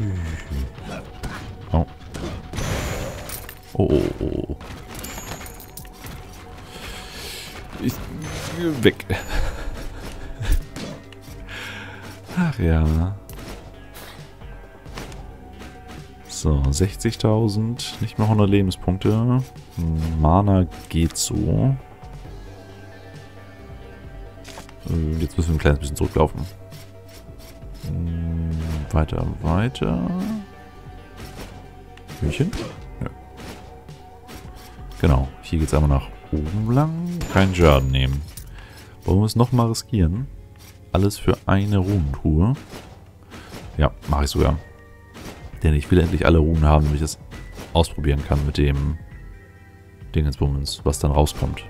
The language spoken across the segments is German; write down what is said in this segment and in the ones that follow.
Oh. Oh, oh, oh. Ich... Weg. Ach ja. So, 60.000. Nicht mal 100 Lebenspunkte. Mana geht so. Jetzt müssen wir ein kleines bisschen zurücklaufen. Weiter, weiter. Hühnchen? Ja. Genau, hier geht es einmal nach oben lang. Keinen Schaden nehmen. Wollen wir es nochmal riskieren? Alles für eine Runentruhe. Ja, mache ich sogar. Denn ich will endlich alle Runen haben, damit ich das ausprobieren kann mit dem Dingensbummens, was dann rauskommt.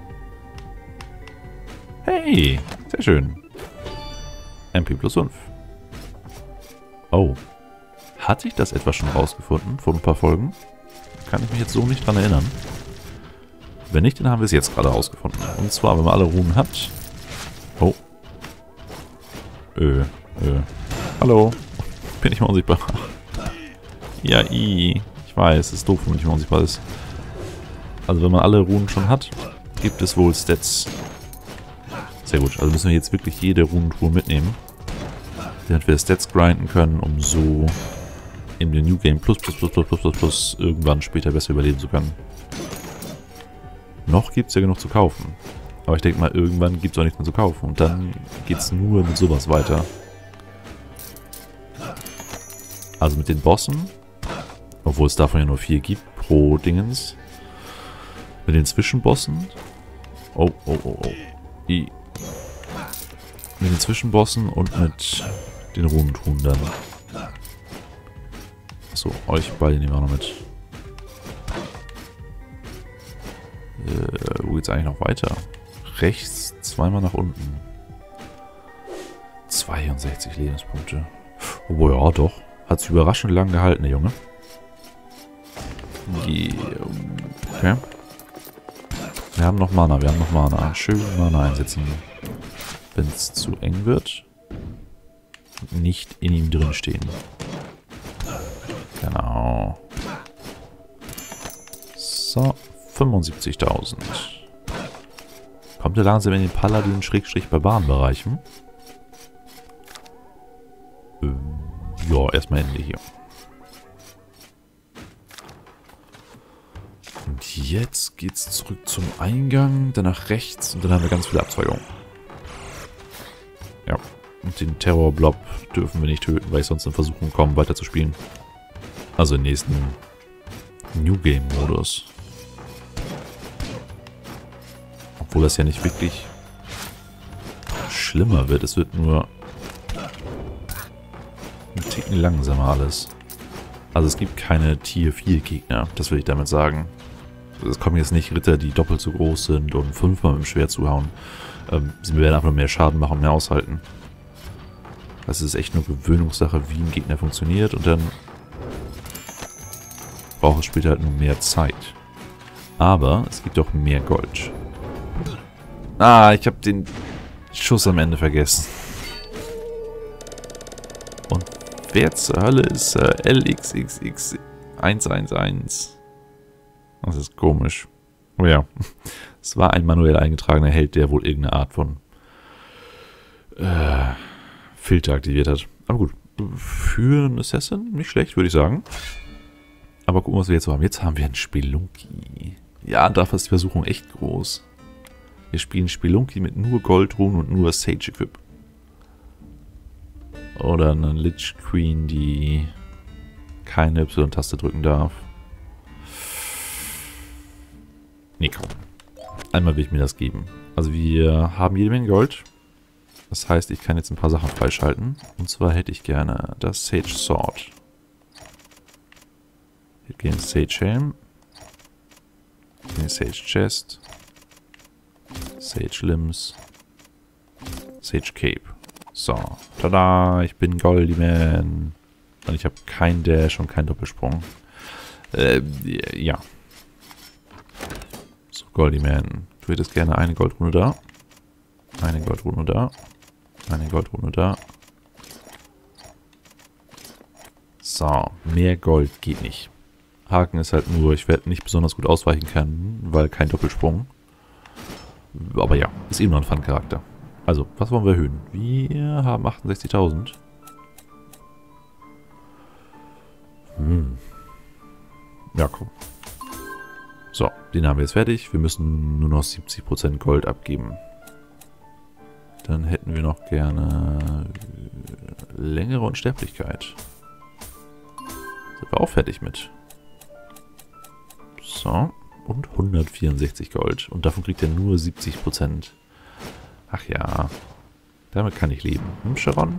Hey, sehr schön. MP plus 5. Oh. Hatte ich das etwa schon rausgefunden vor ein paar Folgen? Kann ich mich jetzt so nicht dran erinnern. Wenn nicht, dann haben wir es jetzt gerade rausgefunden. Und zwar, wenn man alle Runen hat. Oh. Hallo. Bin ich mal unsichtbar? Ja, ich weiß, es ist doof, wenn man nicht mehr unsichtbar ist. Also wenn man alle Runen schon hat, gibt es wohl Stats. Sehr gut, also müssen wir jetzt wirklich jede Runentruhe mitnehmen. Damit wir Stats grinden können, um so in den New Game plus irgendwann später besser überleben zu können. Noch gibt es ja genug zu kaufen. Aber ich denke mal, irgendwann gibt es auch nichts mehr zu kaufen. Und dann geht es nur mit sowas weiter. Also mit den Bossen. Obwohl es davon ja nur 4 gibt pro Dingens. Mit den Zwischenbossen. Oh. Mit den Zwischenbossen und mit den Runentruhen dann. Achso, euch beide nehmen wir auch noch mit. Wo geht's eigentlich noch weiter? Rechts, zweimal nach unten. 62 Lebenspunkte. Oh ja, doch. Hat sich überraschend lang gehalten, der Junge. Okay. Wir haben noch Mana, Schön Mana einsetzen. Wenn es zu eng wird. Nicht in ihm drin stehen. Genau. So, 75.000. Kommt er langsam in den Paladin-Barbarenbereichen? Ja, erstmal Ende hier. Und jetzt geht's zurück zum Eingang, dann nach rechts und dann haben wir ganz viele Abzweigungen. Ja, und den Terrorblob dürfen wir nicht töten, weil ich sonst in Versuchung komme, weiter zu spielen. Also im nächsten New Game Modus. Obwohl das ja nicht wirklich schlimmer wird, es wird nur ein Ticken langsamer alles. Also es gibt keine Tier 4 Gegner, das will ich damit sagen. Es kommen jetzt nicht Ritter, die doppelt so groß sind und 5-mal mit dem Schwert zuhauen. Sie werden einfach nur mehr Schaden machen und mehr aushalten. Das ist echt nur Gewöhnungssache, wie ein Gegner funktioniert und dann braucht es später halt nur mehr Zeit. Aber es gibt auch mehr Gold. Ah, ich habe den Schuss am Ende vergessen. Und wer zur Hölle ist LXXX111? Das ist komisch. Oh ja, es war ein manuell eingetragener Held, der wohl irgendeine Art von Filter aktiviert hat. Aber gut, für einen Assassin nicht schlecht, würde ich sagen. Aber gucken, was wir jetzt so haben. Jetzt haben wir einen Spelunky. Ja, dafür ist die Versuchung echt groß. Wir spielen Spelunky mit nur Goldruhen und nur Sage-Equip. Oder eine Lich Queen, die keine Y-Taste drücken darf. Nee, komm. Einmal will ich mir das geben. Also wir haben jede Menge Gold. Das heißt, ich kann jetzt ein paar Sachen freischalten. Und zwar hätte ich gerne das Sage Sword. Den Sage Helm. Den Sage Chest. Sage Limbs. Sage Cape. So. Tada! Ich bin Goldiman. Und ich habe keinen Dash und keinen Doppelsprung. Ja. So, Goldiman. Du hättest gerne eine Goldrune da. Eine Goldrune da. Eine Goldrune da. So. So, mehr Gold geht nicht. Haken ist halt nur, ich werde nicht besonders gut ausweichen können, weil kein Doppelsprung. Aber ja, ist eben noch ein Fun-Charakter. Also, was wollen wir erhöhen? Wir haben 68.000. Ja, komm. So, den haben wir jetzt fertig. Wir müssen nur noch 70% Gold abgeben. Dann hätten wir noch gerne längere Unsterblichkeit. Sind wir auch fertig mit. So, und 164 Gold. Und davon kriegt er nur 70%. Ach ja, damit kann ich leben. Sharon?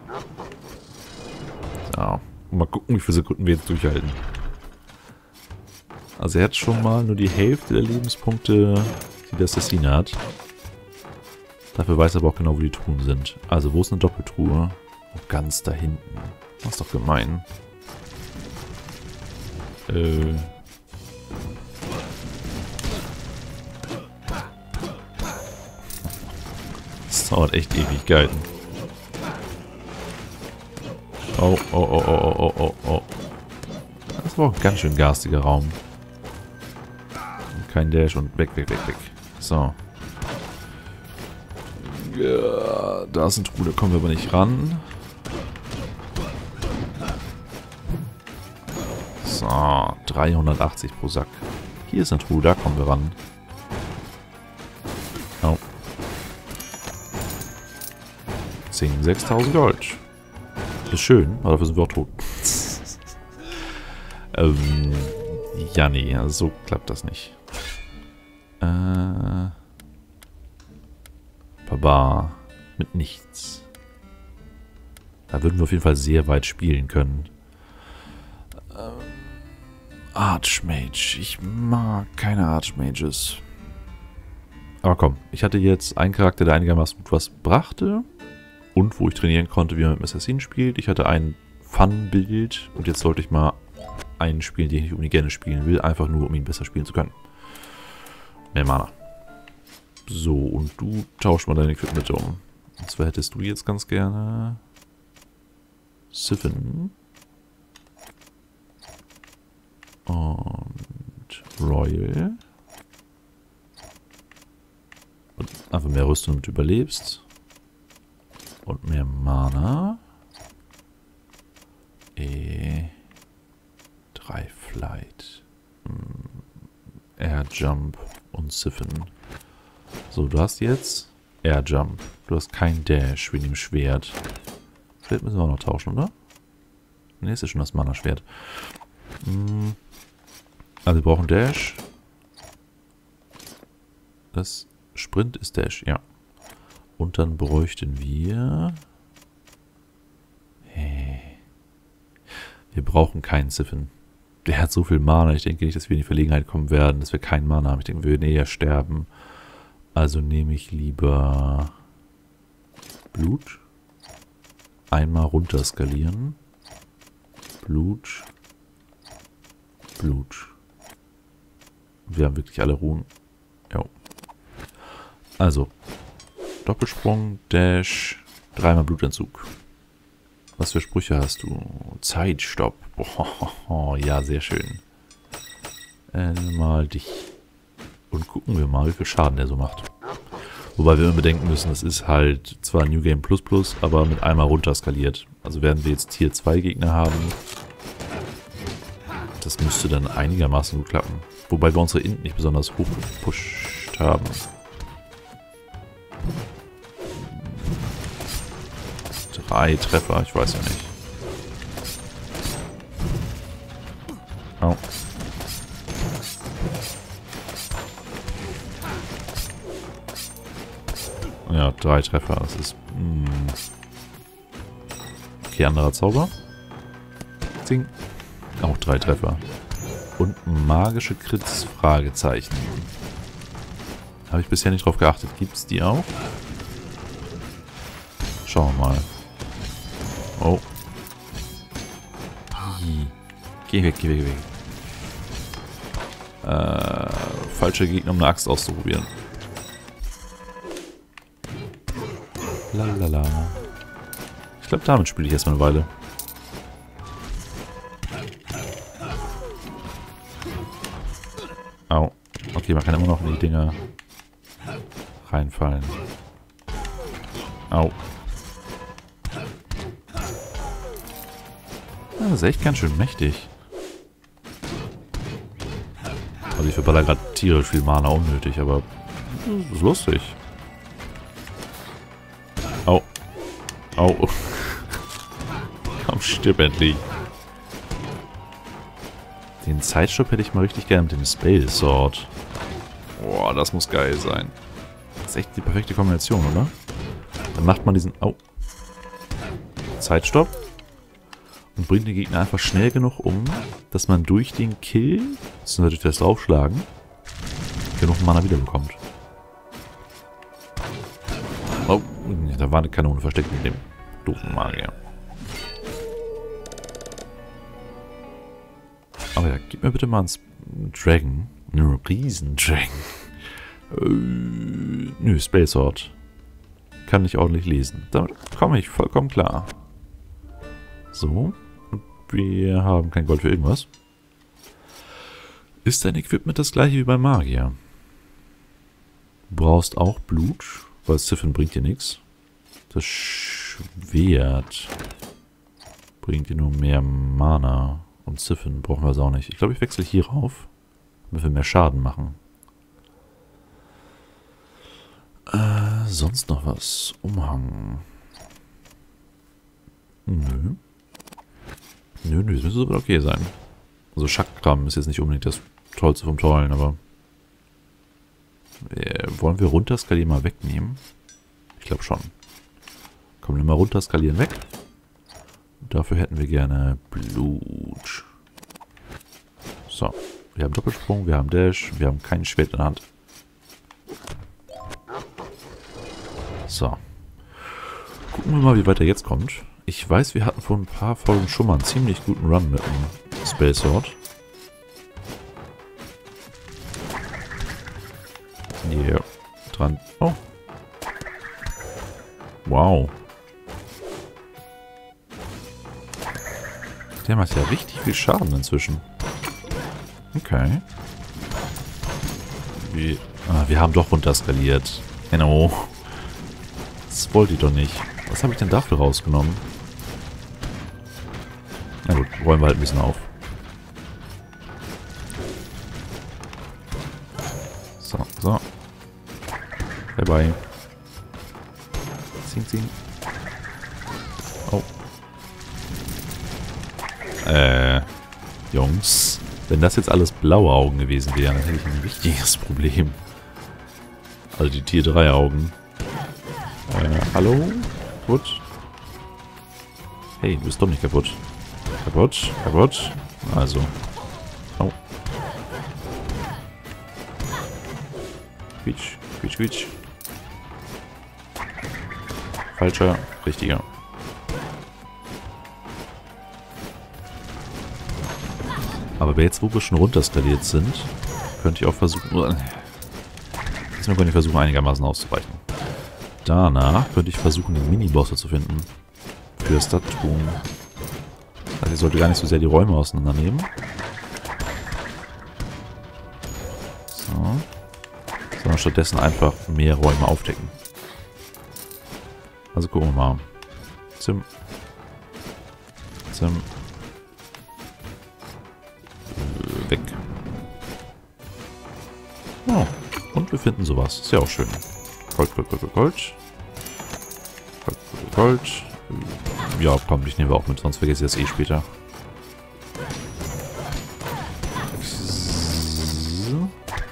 So, mal gucken, wie viele Sekunden wir jetzt durchhalten. Also er hat schon mal nur die Hälfte der Lebenspunkte, die der Assassine hat. Dafür weiß er aber auch genau, wo die Truhen sind. Also, wo ist eine Doppeltruhe? Oh, ganz da hinten. Das ist doch gemein. Das dauert echt Ewigkeiten. Oh, oh, oh, oh, oh, oh, oh. Das war auch ein ganz schön garstiger Raum. Kein Dash und weg, weg, weg, weg. So. Ja, da ist ein Truhe, da kommen wir aber nicht ran. So, 380 pro Sack. Hier ist eine Truhe, da kommen wir ran. Oh. 6.000 Gold. Ist schön, aber dafür sind wir auch tot. Ja, nee, also so klappt das nicht. Baba. Mit nichts. Da würden wir auf jeden Fall sehr weit spielen können. Archmage. Ich mag keine Archmages. Aber komm, ich hatte jetzt einen Charakter, der einigermaßen gut was brachte. Und wo ich trainieren konnte, wie man mit dem Assassin spielt. Ich hatte ein Fun-Bild. Und jetzt sollte ich mal einen spielen, den ich unbedingt gerne spielen will. Einfach nur, um ihn besser spielen zu können. Mehr Mana. So, und du tauschst mal deine Equipment um. Und zwar hättest du jetzt ganz gerne Siphon und Royal. Und einfach mehr Rüstung, damit du überlebst. Und mehr Mana. 3 Flight. Air Jump und Siphon. So, du hast jetzt Air Jump. Du hast kein Dash wegen dem Schwert. Schwert müssen wir auch noch tauschen, oder? Ne, ist ja schon das Mana-Schwert. Also wir brauchen Dash. Das Sprint ist Dash, ja. Und dann bräuchten wir... Wir brauchen keinen Siphon. Der hat so viel Mana. Ich denke nicht, dass wir in die Verlegenheit kommen werden, dass wir keinen Mana haben. Ich denke, wir würden eher sterben. Also nehme ich lieber Blut. Einmal runter skalieren. Blut. Blut. Wir haben wirklich alle Ruhen. Jo. Also. Doppelsprung, Dash, 3-mal Blutentzug. Was für Sprüche hast du? Zeitstopp. Oh, ja, sehr schön. Mal dich. Und gucken wir mal, wie viel Schaden der so macht. Wobei wir immer bedenken müssen, das ist halt zwar New Game Plus Plus, aber mit einmal runter skaliert. Also werden wir jetzt Tier 2 Gegner haben. Das müsste dann einigermaßen gut klappen. Wobei wir unsere Int nicht besonders hoch gepusht haben. Drei Treffer, ich weiß ja nicht. Oh. Ja, 3 Treffer, das ist... Okay, anderer Zauber. Zing. Auch 3 Treffer. Und magische Crits, Fragezeichen. Habe ich bisher nicht drauf geachtet. Gibt es die auch? Schauen wir mal. Oh. Geh weg, geh weg, geh weg. Falscher Gegner, um eine Axt auszuprobieren. Lalala. Ich glaube, damit spiele ich erstmal eine Weile. Okay, man kann immer noch in die Dinger reinfallen. Au. Das ist echt ganz schön mächtig. Also ich verballer gerade tierisch viel Mana unnötig, aber das ist lustig. Au. Au. Komm, stirb endlich. Den Zeitstopp hätte ich mal richtig gerne mit dem Spell Sword. Boah, das muss geil sein. Das ist echt die perfekte Kombination, oder? Dann macht man diesen Zeitstopp und bringt den Gegner einfach schnell genug um, dass man durch den Kill, beziehungsweise durch das Draufschlagen, genug Mana wiederbekommt. Oh, da war eine Kanone versteckt mit dem doofen Magier. Aber ja, gib mir bitte mal einen Dragon. Einen Riesen-Dragon. Nö, Spell Sword. Kann nicht ordentlich lesen. Damit komme ich vollkommen klar. So. Und wir haben kein Gold für irgendwas. Ist dein Equipment das gleiche wie beim Magier? Du brauchst auch Blut, weil Siphon bringt dir nichts. Das Schwert bringt dir nur mehr Mana. Und Siphon brauchen wir es auch nicht. Ich glaube, ich wechsle hier rauf, damit wir mehr Schaden machen. Sonst noch was? Umhang. Nö. Nö, das müsste aber okay sein. Also Chakram ist jetzt nicht unbedingt das Tollste vom Tollen, aber... wollen wir runterskalieren mal wegnehmen? Ich glaube schon. Komm, wir mal runterskalieren weg. Dafür hätten wir gerne Blut. So, wir haben Doppelsprung, wir haben Dash, wir haben kein Schwert in der Hand. So. Gucken wir mal, wie weit er jetzt kommt. Ich weiß, wir hatten vor ein paar Folgen schon mal einen ziemlich guten Run mit dem Spell Sword. Hier dran. Oh. Wow. Der macht ja richtig viel Schaden inzwischen. Okay. Wir haben doch runterskaliert. Genau. Das wollte ich doch nicht. Was habe ich denn dafür rausgenommen? Na gut, räumen wir halt ein bisschen auf. So, so. Bye bye. Zing, zing. Oh. Jungs. Wenn das jetzt alles blaue Augen gewesen wären, dann hätte ich ein richtiges Problem. Also die Tier 3 Augen. Hallo? Kaputt? Hey, du bist doch nicht kaputt. Kaputt? Kaputt? Also. Oh. Quietsch, quietsch, quietsch. Falscher, richtiger. Aber jetzt, wo wir schon runterskaliert sind, könnte ich auch versuchen... Jetzt könnte ich versuchen, einigermaßen auszuweichen. Danach könnte ich versuchen, den Minibosse zu finden. Für das Tattoo. Also ich sollte gar nicht so sehr die Räume auseinandernehmen. So. Sondern stattdessen einfach mehr Räume aufdecken. Also gucken wir mal. Zim. Zim. Weg. Oh. Und wir finden sowas. Ist ja auch schön. Gold, Gold, Gold, Gold, Gold. Gold, Gold, Gold. Ja, komm, ich nehme auch mit, sonst vergesse ich das eh später. So.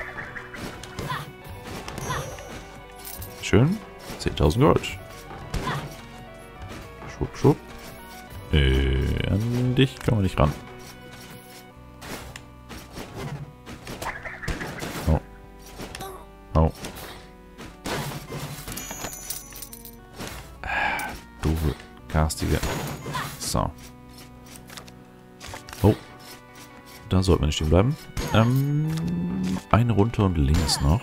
Schön. 10.000 Gold. Schwupp, schwupp. An dich kommen wir nicht ran. Oh. Oh. Doofe, garstige. So. Oh. Da sollten wir nicht stehen bleiben. Eine runter und links noch.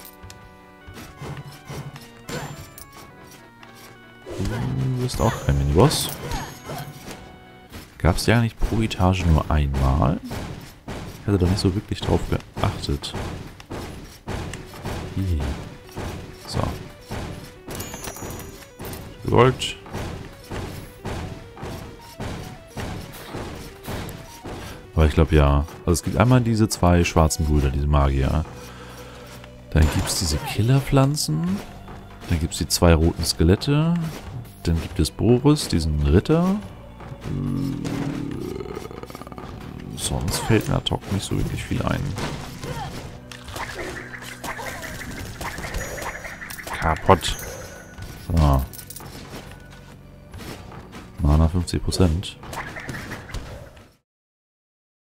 Du bist auch kein Miniboss. Gab es ja nicht pro Etage nur einmal? Ich hatte da nicht so wirklich drauf geachtet. So. Gold. Aber ich glaube ja. Also es gibt einmal diese zwei schwarzen Brüder, diese Magier. Dann gibt es diese Killerpflanzen. Dann gibt es die zwei roten Skelette. Dann gibt es Boris, diesen Ritter. Sonst fällt mir ad hoc nicht so wirklich viel ein. Kaputt. So. Mana 50%.